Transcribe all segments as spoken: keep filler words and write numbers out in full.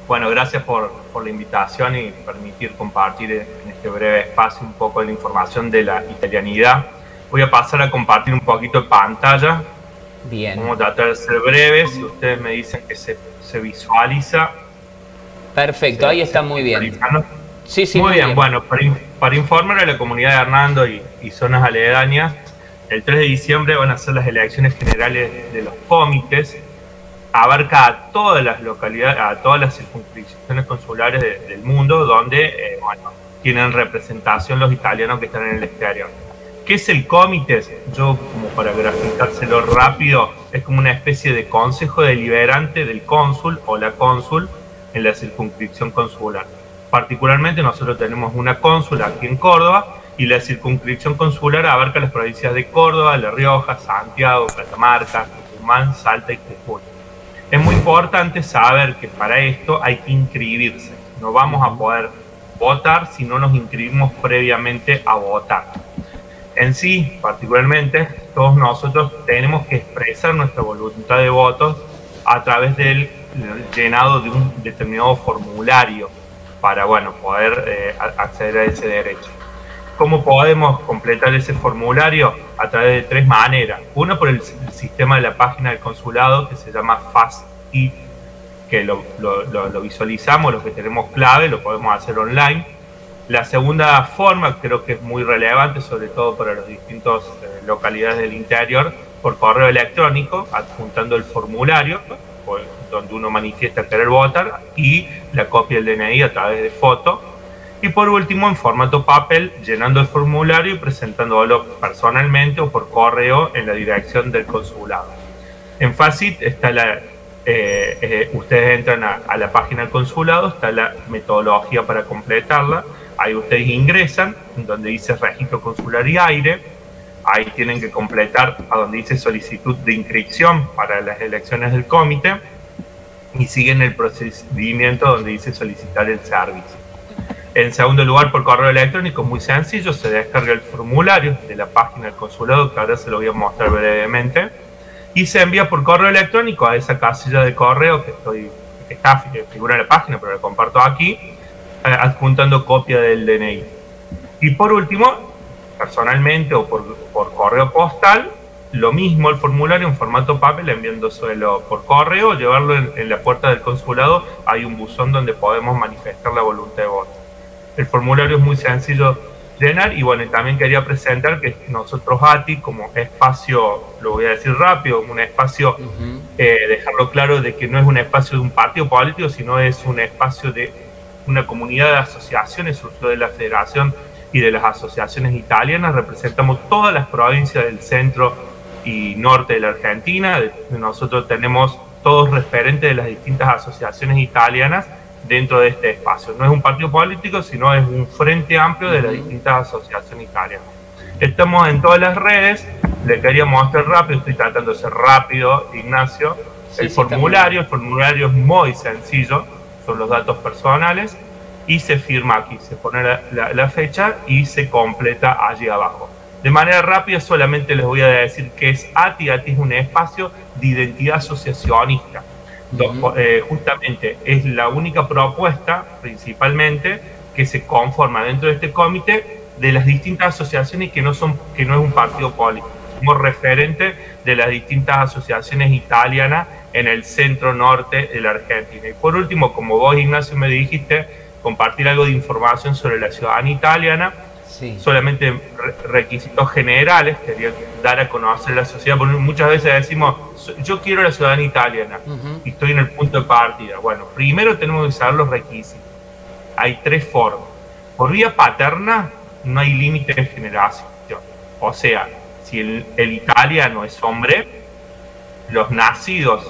Bueno, gracias por, por la invitación y permitir compartir en este breve espacio un poco de la información de la italianidad. Voy a pasar a compartir un poquito de pantalla. Bien. Vamos a tratar de ser breves. Si ustedes me dicen que se, se visualiza. Perfecto, se, ahí está muy bien. Sí, sí, muy, muy bien. bien. Bueno, para, para informar a la comunidad de Hernando y, y zonas aledañas, el tres de diciembre van a ser las elecciones generales de los comités. Abarca a todas las localidades, a todas las circunscripciones consulares de, del mundo donde eh, bueno, tienen representación los italianos que están en el exterior. ¿Qué es el comité? Yo, como para graficárselo rápido, es como una especie de consejo deliberante del cónsul o la cónsul en la circunscripción consular. Particularmente nosotros tenemos una cónsul aquí en Córdoba y la circunscripción consular abarca las provincias de Córdoba, La Rioja, Santiago, Catamarca, Tucumán, Salta y Jujuy. Es muy importante saber que para esto hay que inscribirse. No vamos a poder votar si no nos inscribimos previamente a votar. En sí, particularmente, todos nosotros tenemos que expresar nuestra voluntad de voto a través del llenado de un determinado formulario para, bueno, poder eh, acceder a ese derecho. ¿Cómo podemos completar ese formulario? A través de tres maneras. Una, por el, el sistema de la página del consulado que se llama FAST-I, que lo, lo, lo, lo visualizamos, los que tenemos clave, lo podemos hacer online. La segunda forma, creo que es muy relevante, sobre todo para las distintas eh, localidades del interior, por correo electrónico, adjuntando el formulario, pues, donde uno manifiesta querer votar, y la copia del D N I a través de foto. Y por último, en formato papel, llenando el formulario y presentándolo personalmente o por correo en la dirección del consulado. En FASIT está la, eh, eh, ustedes entran a, a la página del consulado, está la metodología para completarla. Ahí ustedes ingresan, donde dice registro consular y aire. Ahí tienen que completar a donde dice solicitud de inscripción para las elecciones del comité. Y siguen el procedimiento donde dice solicitar el servicio. En segundo lugar, por correo electrónico, muy sencillo, se descarga el formulario de la página del consulado, que ahora se lo voy a mostrar brevemente, y se envía por correo electrónico a esa casilla de correo que, estoy, que está, que figura en la página, pero la comparto aquí, eh, adjuntando copia del D N I. Y por último, personalmente o por, por correo postal, lo mismo el formulario en formato papel, enviándoselo por correo, llevarlo en, en la puerta del consulado. Hay un buzón donde podemos manifestar la voluntad de voto. El formulario es muy sencillo de llenar y bueno, también quería presentar que nosotros A T I, como espacio, lo voy a decir rápido, un espacio, uh-huh. eh, dejarlo claro de que no es un espacio de un partido político, sino es un espacio de una comunidad de asociaciones, surgió de la Federación y de las asociaciones italianas. Representamos todas las provincias del centro y norte de la Argentina. Nosotros tenemos todos referentes de las distintas asociaciones italianas dentro de este espacio. No es un partido político, sino es un frente amplio de las distintas asociaciones italianas. Estamos en todas las redes, le quería mostrar rápido, estoy tratando de ser rápido, Ignacio. Sí, el sí, formulario, el formulario es muy sencillo, son los datos personales, y se firma aquí, se pone la, la, la fecha y se completa allí abajo. De manera rápida, solamente les voy a decir que es A T I. A T I es un espacio de identidad asociacionista. Uh-huh. eh, justamente es la única propuesta principalmente que se conforma dentro de este comité de las distintas asociaciones que no son que no es un partido político. Somos referentes de las distintas asociaciones italianas en el centro norte de la Argentina. Y por último, como vos, Ignacio, me dijiste, compartir algo de información sobre la ciudadanía italiana. Sí. Solamente re requisitos generales, quería dar a conocer la sociedad, porque muchas veces decimos, yo quiero la ciudadanía italiana, uh-huh. y estoy en el punto de partida. Bueno, primero tenemos que saber los requisitos. Hay tres formas. Por vía paterna, no hay límite de generación. O sea, si el, el italiano es hombre, los nacidos,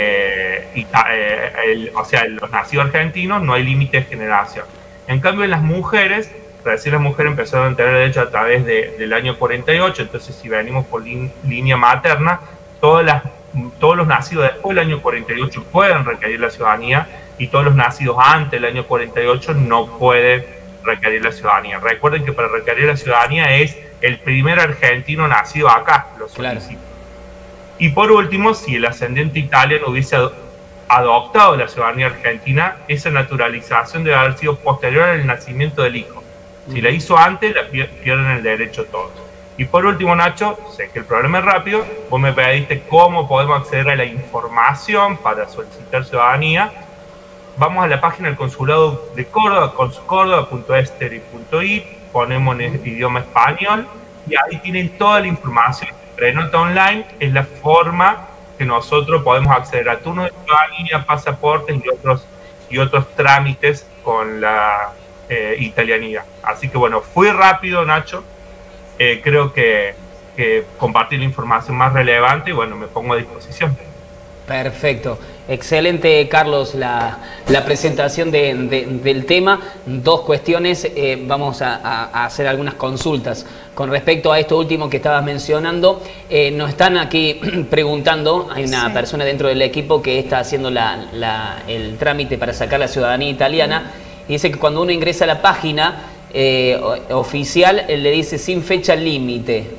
eh, ita eh, el, o sea, los nacidos argentinos, no hay límite de generación. En cambio, en las mujeres, recién las mujeres empezaron a tener derecho a través de, del año cuarenta y ocho, entonces si venimos por línea materna, todas las, todos los nacidos después del año cuarenta y ocho pueden requerir la ciudadanía y todos los nacidos antes del año cuarenta y ocho no pueden requerir la ciudadanía. Recuerden que para requerir la ciudadanía es el primer argentino nacido acá, lo solicita. Claro. Y por último, si el ascendente italiano hubiese adoptado la ciudadanía argentina, esa naturalización debe haber sido posterior al nacimiento del hijo. Si la hizo antes, la pierden el derecho todos. Y por último, Nacho, sé que el problema es rápido, vos me pediste cómo podemos acceder a la información para solicitar ciudadanía. Vamos a la página del Consulado de Córdoba, consucórdoba punto esteri punto i, ponemos en idioma español y ahí tienen toda la información. Prenota online es la forma que nosotros podemos acceder a turnos de ciudadanía, pasaportes y otros, y otros trámites con la eh, italianidad. Así que bueno, fui rápido, Nacho. Eh, creo que, que compartir la información más relevante y bueno, me pongo a disposición. Perfecto. Excelente, Carlos, la, la presentación de, de, del tema. Dos cuestiones, eh, vamos a, a hacer algunas consultas. Con respecto a esto último que estabas mencionando, eh, nos están aquí preguntando, hay una sí. persona dentro del equipo que está haciendo la, la, el trámite para sacar la ciudadanía italiana, y dice que cuando uno ingresa a la página eh, oficial, le dice sin fecha límite.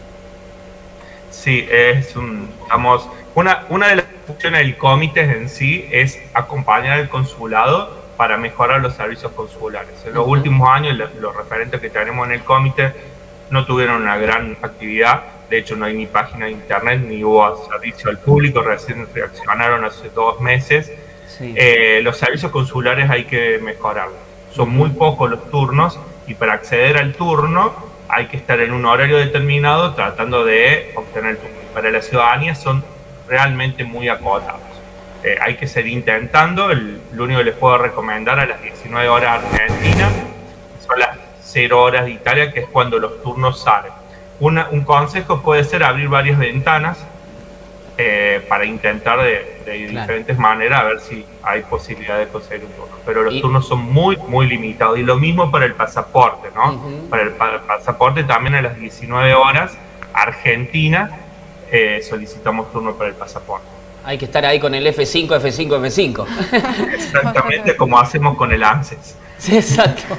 Sí, es un, digamos, una, una de las funciones del comité en sí es acompañar al consulado para mejorar los servicios consulares. En los uh-huh. últimos años, los, los referentes que tenemos en el comité no tuvieron una gran actividad. De hecho, no hay ni página de internet, ni hubo servicio al público. Recién reaccionaron hace dos meses. Sí. Eh, los servicios consulares hay que mejorarlos. Son uh-huh. muy pocos los turnos y para acceder al turno hay que estar en un horario determinado tratando de obtener el turno. Para la ciudadanía son realmente muy acotados. Eh, hay que seguir intentando. El, lo único que les puedo recomendar a las diecinueve horas Argentina son las cero horas de Italia, que es cuando los turnos salen. Una, un consejo puede ser abrir varias ventanas eh, para intentar de, de claro. diferentes maneras a ver si hay posibilidad de conseguir un turno. Pero los y... turnos son muy, muy limitados. Y lo mismo para el pasaporte, ¿no? Uh-huh. Para el pa pasaporte también a las diecinueve horas Argentina eh, solicitamos turno para el pasaporte. Hay que estar ahí con el F cinco, F cinco, F cinco. Exactamente como hacemos con el ANSES. Sí, exacto.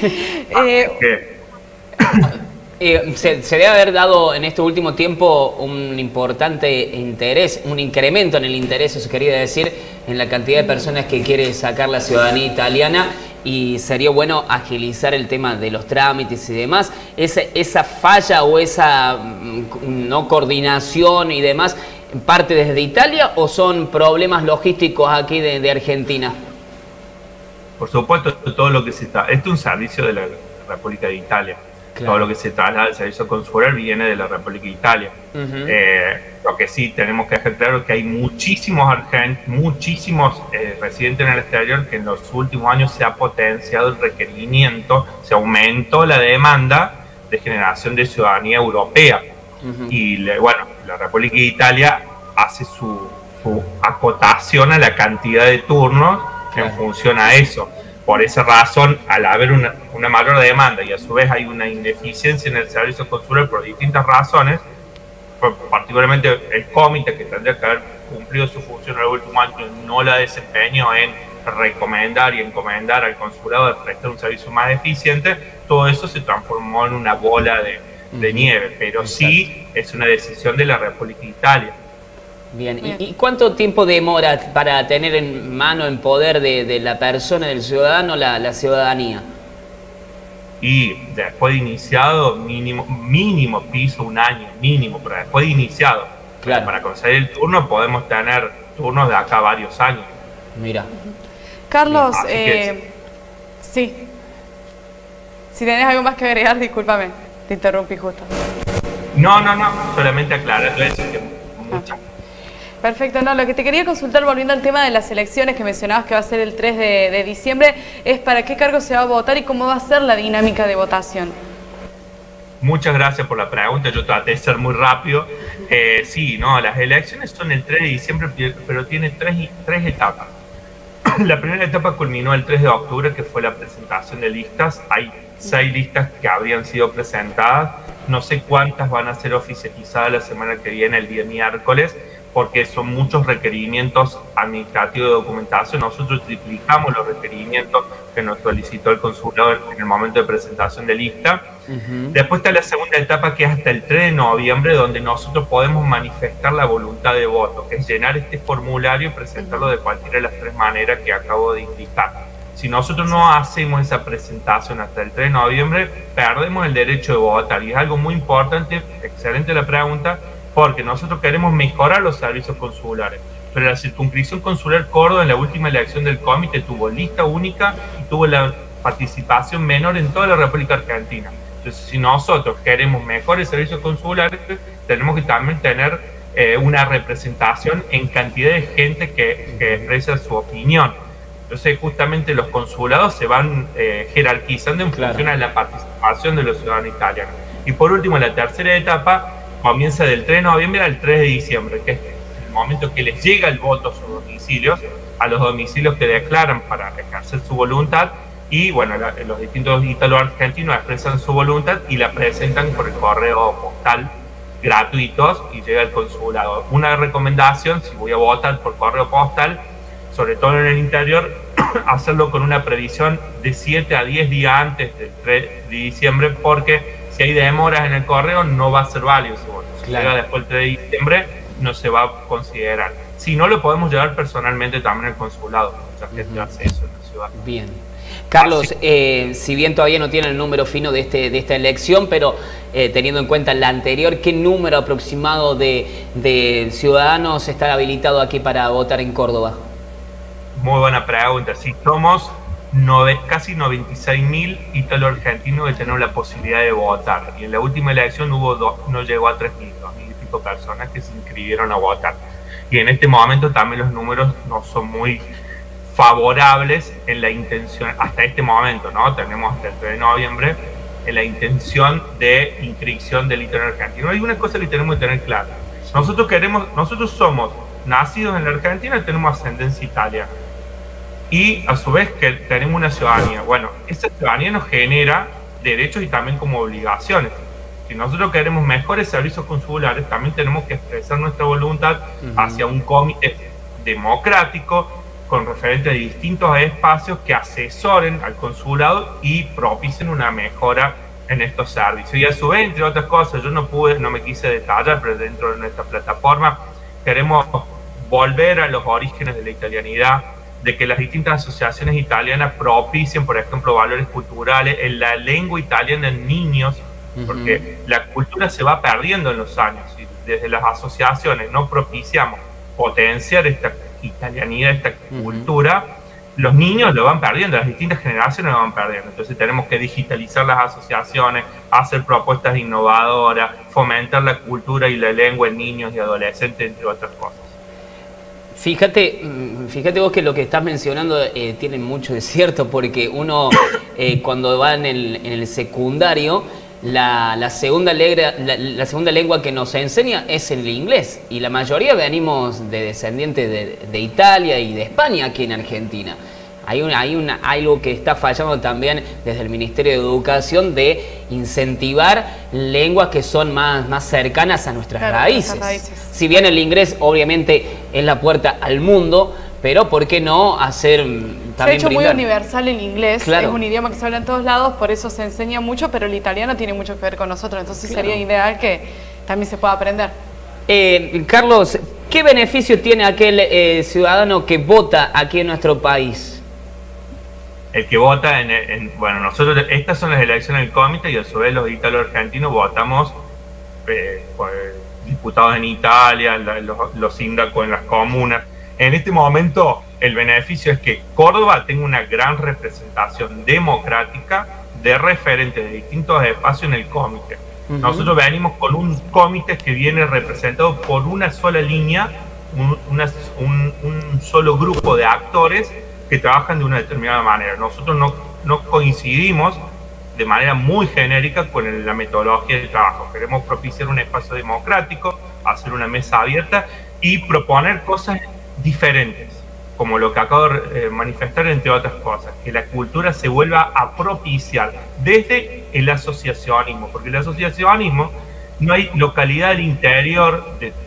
eh, eh, se, se debe haber dado en este último tiempo un importante interés, un incremento en el interés, eso quería decir, en la cantidad de personas que quiere sacar la ciudadanía italiana, y sería bueno agilizar el tema de los trámites y demás. Esa, esa falla o esa no coordinación y demás, ¿parte desde Italia o son problemas logísticos aquí de, de Argentina? Por supuesto, todo lo que se está... Este es un servicio de la República de Italia. Claro. Todo lo que se traslada al servicio consular viene de la República de Italia. Uh-huh. eh, lo que sí tenemos que dejar claro es que hay muchísimos argentinos, muchísimos eh, residentes en el exterior que en los últimos años se ha potenciado el requerimiento, se aumentó la demanda de generación de ciudadanía europea. Uh-huh. Y le, bueno, la República de Italia hace su, su acotación a la cantidad de turnos en función a eso. Por esa razón, al haber una, una mayor demanda y a su vez hay una ineficiencia en el servicio consular por distintas razones, particularmente el comité, que tendría que haber cumplido su función en el último año, no la desempeñó en recomendar y encomendar al consulado de prestar un servicio más eficiente, todo eso se transformó en una bola de, de nieve, pero sí es una decisión de la República de Italia. Bien, ¿y, y cuánto tiempo demora para tener en mano, en poder de, de la persona, del ciudadano, la, la ciudadanía? Y después de iniciado, mínimo, mínimo piso un año, mínimo, pero después de iniciado. Claro. Para conseguir el turno podemos tener turnos de acá varios años. Mira. Carlos, eh, sí. Si tenés algo más que agregar, discúlpame, te interrumpí justo. No, no, no, solamente aclarar eso, que muchas. Perfecto, no, lo que te quería consultar, volviendo al tema de las elecciones que mencionabas que va a ser el tres de diciembre, es para qué cargo se va a votar y cómo va a ser la dinámica de votación. Muchas gracias por la pregunta, yo traté de ser muy rápido. Eh, sí, no, las elecciones son el tres de diciembre, pero tienen tres, tres etapas. La primera etapa culminó el tres de octubre, que fue la presentación de listas. Hay seis listas que habrían sido presentadas, no sé cuántas van a ser oficializadas la semana que viene, el día miércoles. porque son muchos requerimientos administrativos de documentación. Nosotros triplicamos los requerimientos que nos solicitó el consulado en el momento de presentación de lista. Uh-huh. Después está la segunda etapa, que es hasta el tres de noviembre, donde nosotros podemos manifestar la voluntad de voto, que es llenar este formulario y presentarlo de cualquiera de las tres maneras que acabo de indicar. Si nosotros no hacemos esa presentación hasta el tres de noviembre, perdemos el derecho de votar. Y es algo muy importante, excelente la pregunta, porque nosotros queremos mejorar los servicios consulares. Pero la circunscripción consular Córdoba en la última elección del comité tuvo lista única y tuvo la participación menor en toda la República Argentina. Entonces, si nosotros queremos mejores servicios consulares, tenemos que también tener eh, una representación en cantidad de gente que, que expresa su opinión. Entonces, justamente los consulados se van eh, jerarquizando en función claro. de la participación de los ciudadanos italianos. Y por último, la tercera etapa comienza del tres de noviembre al tres de diciembre, que es el momento que les llega el voto a sus domicilios, a los domicilios que declaran para ejercer su voluntad, y bueno, la, los distintos italo-argentinos expresan su voluntad y la presentan por el correo postal gratuitos y llega al consulado. Una recomendación, si voy a votar por correo postal, sobre todo en el interior, hacerlo con una previsión de siete a diez días antes del tres de diciembre, porque si hay demoras en el correo no va a ser válido ese voto. Si claro. llega después del tres de diciembre no se va a considerar. Si no, lo podemos llevar personalmente también al consulado. Mucha gente uh-huh. hace eso en la ciudad. Bien. Carlos, eh, si bien todavía no tienen el número fino de, este, de esta elección, pero eh, teniendo en cuenta la anterior, ¿qué número aproximado de, de ciudadanos está habilitado aquí para votar en Córdoba? Muy buena pregunta. Sí, somos nove, casi noventa y seis mil italo-argentinos que tenemos la posibilidad de votar. Y en la última elección hubo dos, no llegó a tres mil, dos mil y pico personas que se inscribieron a votar. Y en este momento también los números no son muy favorables en la intención, hasta este momento, ¿no? Tenemos hasta el tres de noviembre, en la intención de inscripción del italo-argentino. Hay una cosa que tenemos que tener clara. Nosotros queremos, nosotros somos nacidos en la Argentina y tenemos ascendencia italiana. Y a su vez que tenemos una ciudadanía. Bueno, esa ciudadanía nos genera derechos y también como obligaciones. Si nosotros queremos mejores servicios consulares, también tenemos que expresar nuestra voluntad uh-huh. hacia un comité democrático con referente a distintos espacios que asesoren al consulado y propicien una mejora en estos servicios. Y a su vez, entre otras cosas, yo no pude, no me quise detallar, pero dentro de nuestra plataforma queremos volver a los orígenes de la italianidad, de que las distintas asociaciones italianas propicien, por ejemplo, valores culturales en la lengua italiana en niños, porque uh-huh. la cultura se va perdiendo en los años y desde las asociaciones no propiciamos potenciar esta italianidad, esta uh-huh. cultura, los niños lo van perdiendo, las distintas generaciones lo van perdiendo. Entonces tenemos que digitalizar las asociaciones, hacer propuestas innovadoras, fomentar la cultura y la lengua en niños y adolescentes, entre otras cosas. Fíjate, fíjate vos que lo que estás mencionando eh, tiene mucho de cierto, porque uno eh, cuando va en el, en el secundario, la, la, segunda legra, la, la segunda lengua que nos enseña es el inglés, y la mayoría venimos de descendientes de, de Italia y de España aquí en Argentina. Hay, una, hay una, algo que está fallando también desde el Ministerio de Educación de incentivar lenguas que son más, más cercanas a nuestras claro, raíces. raíces. Si bien el inglés obviamente es la puerta al mundo, pero ¿por qué no hacer también Se ha hecho brindar? Muy universal el inglés, claro. Es un idioma que se habla en todos lados, por eso se enseña mucho, pero el italiano tiene mucho que ver con nosotros, entonces claro. sería ideal que también se pueda aprender. Eh, Carlos, ¿qué beneficio tiene aquel eh, ciudadano que vota aquí en nuestro país? El que vota en, en... Bueno, nosotros, estas son las elecciones del comité y a su vez los italo-argentinos votamos eh, por diputados en Italia, la, los, los síndacos en las comunas. En este momento el beneficio es que Córdoba tenga una gran representación democrática de referentes de distintos espacios en el comité. Uh-huh. Nosotros venimos con un comité que viene representado por una sola línea, un, una, un, un solo grupo de actores que trabajan de una determinada manera. Nosotros no, no coincidimos de manera muy genérica con el, la metodología de trabajo. Queremos propiciar un espacio democrático, hacer una mesa abierta y proponer cosas diferentes, como lo que acabo de eh, manifestar, entre otras cosas, que la cultura se vuelva a propiciar desde el asociacionismo, porque el asociacionismo no hay localidad del interior de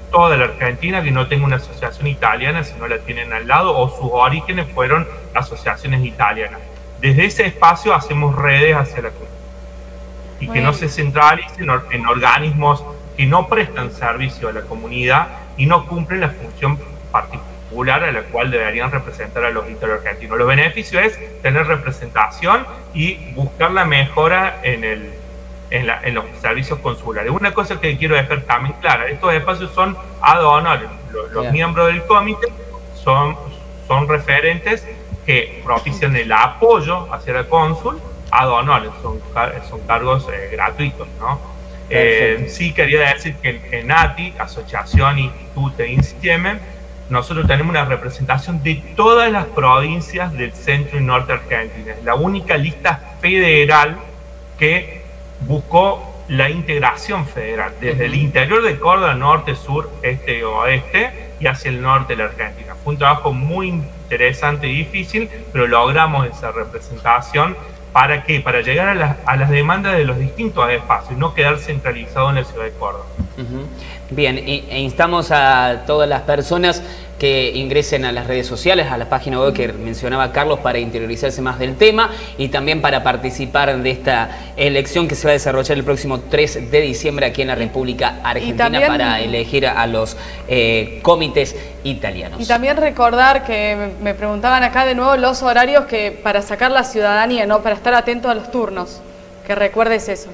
toda la Argentina que no tenga una asociación italiana si no la tienen al lado o sus orígenes fueron asociaciones italianas. Desde ese espacio hacemos redes hacia la comunidad y que no se centralicen en organismos que no prestan servicio a la comunidad y no cumplen la función particular a la cual deberían representar a los italo-argentinos. Los beneficios es tener representación y buscar la mejora en, el, en, la, en los servicios consulares. Una cosa que quiero dejar también clara, estos espacios son ad honorem. Los, los yeah. miembros del comité son, son referentes que propician el apoyo hacia la cónsul ad honorem, son, son cargos eh, gratuitos, ¿no? Eh, sí quería decir que en A T I, Asociación Instituto Insieme, nosotros tenemos una representación de todas las provincias del centro y norte argentino. Es la única lista federal que buscó la integración federal, desde el interior de Córdoba, norte, sur, este y oeste, y hacia el norte de la Argentina. Fue un trabajo muy interesante y difícil, pero logramos esa representación. ¿Para qué? Para llegar a las, a las demandas de los distintos espacios, no quedar centralizado en la ciudad de Córdoba. Uh-huh. Bien, e instamos a todas las personas que ingresen a las redes sociales, a la página web que mencionaba Carlos, para interiorizarse más del tema y también para participar de esta elección que se va a desarrollar el próximo tres de diciembre aquí en la República Argentina también, para elegir a los eh, comités italianos. Y también recordar que me preguntaban acá de nuevo los horarios que para sacar la ciudadanía, ¿no? Para estar atentos a los turnos, que recuerdes eso.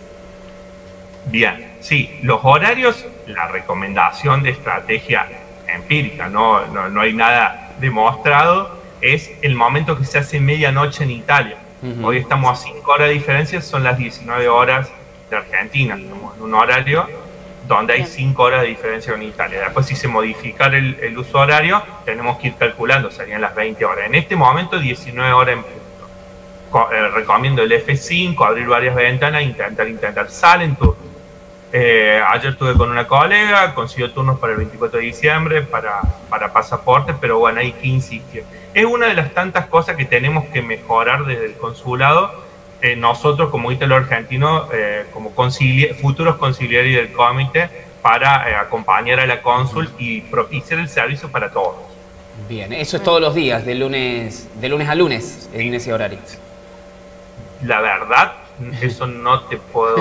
Bien, sí, los horarios, la recomendación de estrategia empírica, no, no, no hay nada demostrado, es el momento que se hace medianoche en Italia. Uh-huh. Hoy estamos a cinco horas de diferencia, son las diecinueve horas de Argentina, estamos en un horario donde hay cinco horas de diferencia con Italia. Después, si se modificara el, el uso horario, tenemos que ir calculando, serían las veinte horas. En este momento, diecinueve horas en punto. Co eh, recomiendo el F cinco, abrir varias ventanas, intentar, intentar, salen turnos. Eh, ayer estuve con una colega, consiguió turnos para el veinticuatro de diciembre, para, para pasaporte, pero bueno, hay que insistir. Es una de las tantas cosas que tenemos que mejorar desde el consulado, eh, nosotros como italo-argentino, eh, como concili futuros conciliares del comité, para eh, acompañar a la cónsul y propiciar el servicio para todos. Bien, eso es todos los días, de lunes, de lunes a lunes, en ese horario. La verdad, eso no te puedo...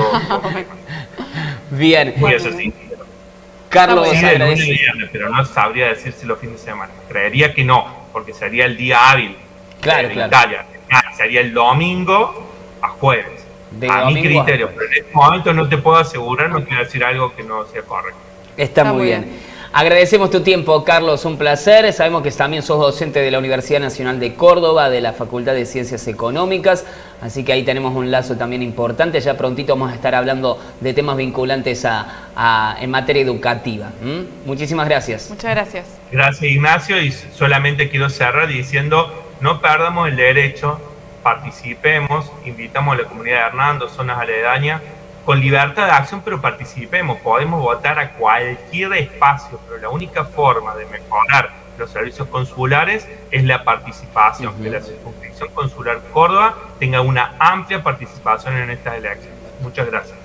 Bien. Voy a ser sincero. Carlos, sí, de lunes a viernes, pero no sabría decirse los fines de semana. Creería que no, porque sería el día hábil claro, de claro. Italia. Sería el domingo a jueves. De a mi criterio, a pero en este momento no te puedo asegurar, no quiero decir algo que no sea correcto. Está, Está muy bien. bien. Agradecemos tu tiempo, Carlos, un placer. Sabemos que también sos docente de la Universidad Nacional de Córdoba, de la Facultad de Ciencias Económicas, así que ahí tenemos un lazo también importante. Ya prontito vamos a estar hablando de temas vinculantes a, a, en materia educativa. ¿Mm? Muchísimas gracias. Muchas gracias. Gracias, Ignacio, y solamente quiero cerrar diciendo, no perdamos el derecho, participemos, invitamos a la comunidad de Hernando, zonas aledañas, con libertad de acción, pero participemos, podemos votar a cualquier espacio, pero la única forma de mejorar los servicios consulares es la participación, uh-huh. que la circunscripción consular Córdoba tenga una amplia participación en estas elecciones. Muchas gracias.